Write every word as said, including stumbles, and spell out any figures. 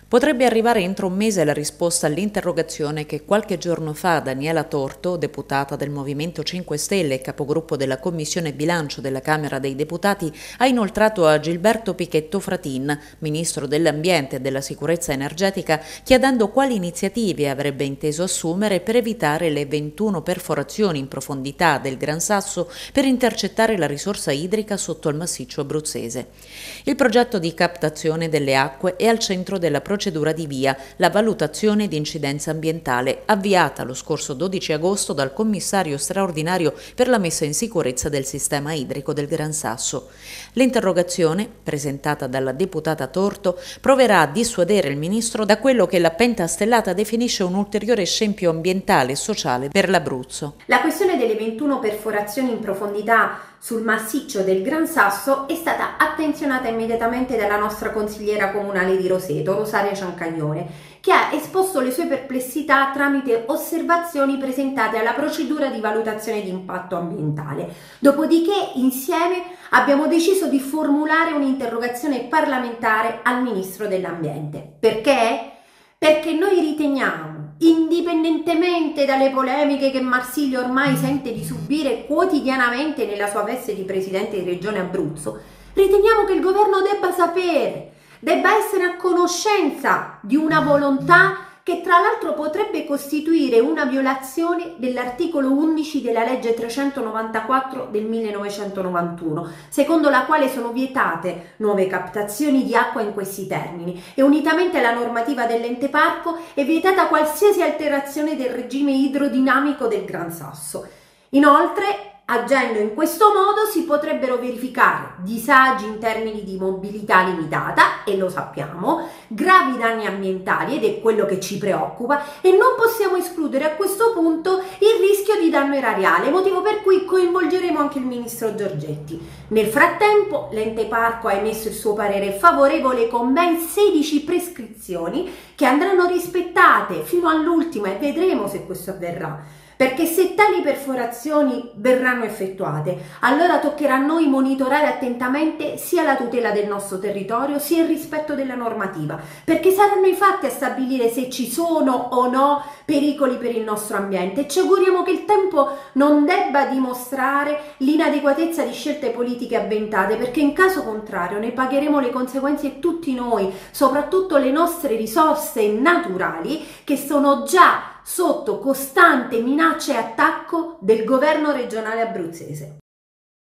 Potrebbe arrivare entro un mese la risposta all'interrogazione che qualche giorno fa Daniela Torto, deputata del Movimento cinque Stelle e capogruppo della Commissione Bilancio della Camera dei Deputati, ha inoltrato a Gilberto Pichetto Fratin, ministro dell'Ambiente e della Sicurezza Energetica, chiedendo quali iniziative avrebbe inteso assumere per evitare le ventuno perforazioni in profondità del Gran Sasso per intercettare la risorsa idrica sotto il massiccio abruzzese. Il progetto di captazione delle acque è al centro della procedura di VIA, la valutazione di incidenza ambientale, avviata lo scorso dodici agosto dal commissario straordinario per la messa in sicurezza del sistema idrico del Gran Sasso. L'interrogazione, presentata dalla deputata Torto, proverà a dissuadere il ministro da quello che la pentastellata definisce un ulteriore scempio ambientale e sociale per l'Abruzzo. La questione delle ventuno perforazioni in profondità sul massiccio del Gran Sasso è stata attenzionata immediatamente dalla nostra consigliera comunale di Roseto, Rosaria Ciancaglione, che ha esposto le sue perplessità tramite osservazioni presentate alla procedura di valutazione di impatto ambientale. Dopodiché, insieme, abbiamo deciso di formulare un'interrogazione parlamentare al Ministro dell'Ambiente. Perché? Perché noi riteniamo, indipendentemente dalle polemiche che Marsilio ormai sente di subire quotidianamente nella sua veste di Presidente di Regione Abruzzo, riteniamo che il governo debba sapere, debba essere a conoscenza di una volontà che tra l'altro potrebbe costituire una violazione dell'articolo undici della legge trecentonovantaquattro del millenovecentonovantuno, secondo la quale sono vietate nuove captazioni di acqua in questi termini e unitamente alla normativa dell'ente parco è vietata qualsiasi alterazione del regime idrodinamico del Gran Sasso. Inoltre, agendo in questo modo si potrebbero verificare disagi in termini di mobilità limitata, e lo sappiamo, gravi danni ambientali, ed è quello che ci preoccupa, e non possiamo escludere a questo punto il rischio di danno erariale, motivo per cui coinvolgeremo anche il ministro Giorgetti. Nel frattempo l'ente parco ha emesso il suo parere favorevole con ben sedici prescrizioni che andranno rispettate fino all'ultima, e vedremo se questo avverrà. Perché se tali perforazioni verranno effettuate, allora toccherà a noi monitorare attentamente sia la tutela del nostro territorio sia il rispetto della normativa, perché saranno i fatti a stabilire se ci sono o no pericoli per il nostro ambiente, e ci auguriamo che il tempo non debba dimostrare l'inadeguatezza di scelte politiche avventate, perché in caso contrario ne pagheremo le conseguenze tutti noi, soprattutto le nostre risorse naturali che sono già sotto costante minaccia e attacco del governo regionale abruzzese.